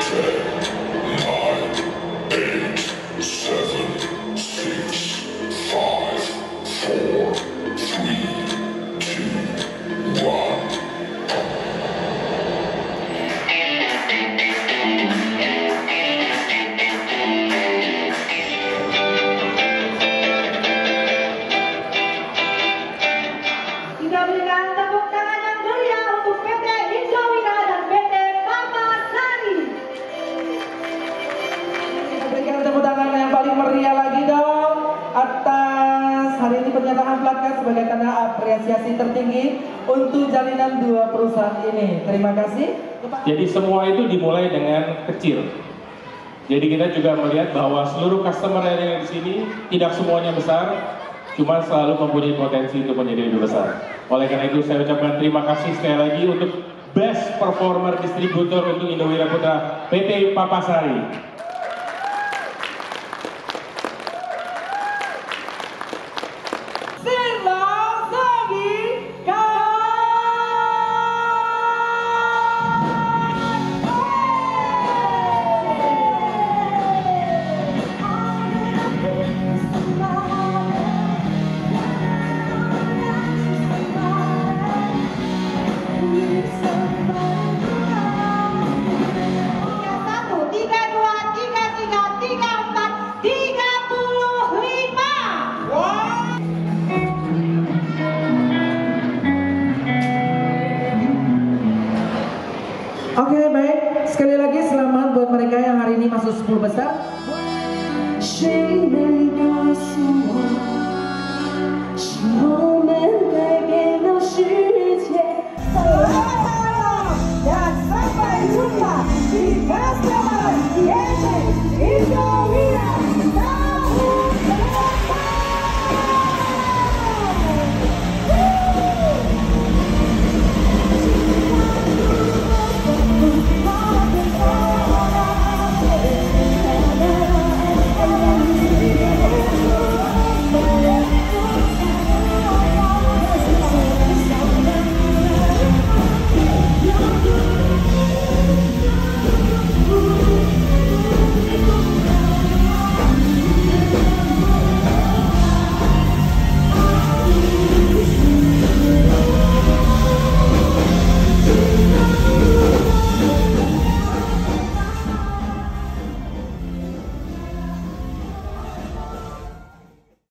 Pernyataan Platkas sebagai tanda apresiasi tertinggi untuk jalinan dua perusahaan ini. Terima kasih. Jadi semua itu dimulai dengan kecil. Jadi kita juga melihat bahwa seluruh customer yang ada di sini tidak semuanya besar, cuma selalu mempunyai potensi untuk menjadi lebih besar. Oleh karena itu saya ucapkan terima kasih sekali lagi untuk Best Performer Distributor untuk Indowira Putra PT Papasari. Oke, baik. Sekali lagi selamat buat mereka yang hari ini masuk 10 besar.